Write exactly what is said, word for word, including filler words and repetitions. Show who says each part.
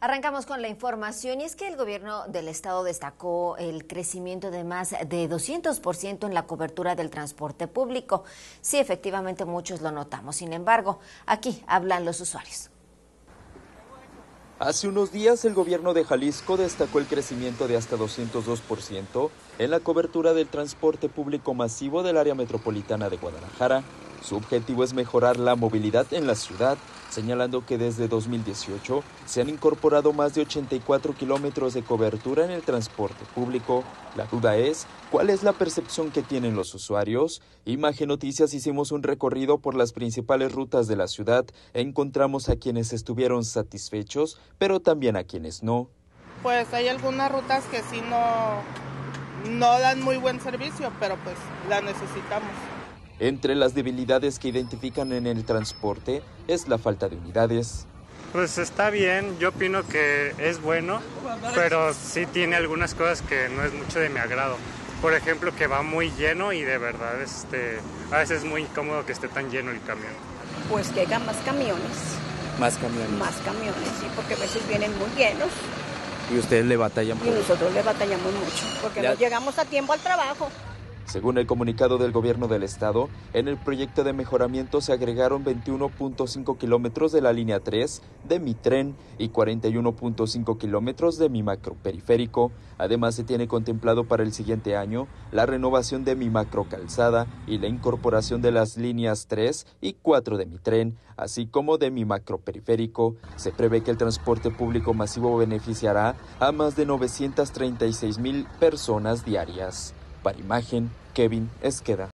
Speaker 1: Arrancamos con la información y es que el gobierno del estado destacó el crecimiento de más de doscientos por ciento en la cobertura del transporte público. Sí, efectivamente muchos lo notamos. Sin embargo, aquí hablan los usuarios.
Speaker 2: Hace unos días el gobierno de Jalisco destacó el crecimiento de hasta doscientos dos por ciento en la cobertura del transporte público masivo del área metropolitana de Guadalajara. Su objetivo es mejorar la movilidad en la ciudad, señalando que desde dos mil dieciocho se han incorporado más de ochenta y cuatro kilómetros de cobertura en el transporte público. La duda es, ¿cuál es la percepción que tienen los usuarios? Imagen Noticias hicimos un recorrido por las principales rutas de la ciudad e encontramos a quienes estuvieron satisfechos, pero también a quienes no.
Speaker 3: Pues hay algunas rutas que sí no, no dan muy buen servicio, pero pues la necesitamos.
Speaker 2: Entre las debilidades que identifican en el transporte es la falta de unidades.
Speaker 4: Pues está bien, yo opino que es bueno, pero sí tiene algunas cosas que no es mucho de mi agrado. Por ejemplo, que va muy lleno y de verdad este, a veces es muy incómodo que esté tan lleno el camión.
Speaker 5: Pues que hagan más camiones.
Speaker 2: Más camiones.
Speaker 5: Más camiones, sí, porque a veces vienen muy llenos.
Speaker 2: ¿Y ustedes le batallan por
Speaker 5: Y nosotros le batallamos mucho, porque
Speaker 2: ya...
Speaker 5: no llegamos a tiempo al trabajo.
Speaker 2: Según el comunicado del gobierno del estado, en el proyecto de mejoramiento se agregaron veintiuno punto cinco kilómetros de la línea tres de Mi Tren y cuarenta y uno punto cinco kilómetros de Mi Macro Periférico. Además, se tiene contemplado para el siguiente año la renovación de Mi Macro Calzada y la incorporación de las líneas tres y cuatro de Mi Tren, así como de Mi Macro Periférico. Se prevé que el transporte público masivo beneficiará a más de novecientas treinta y seis mil personas diarias. Para Imagen, Kevin Esqueda.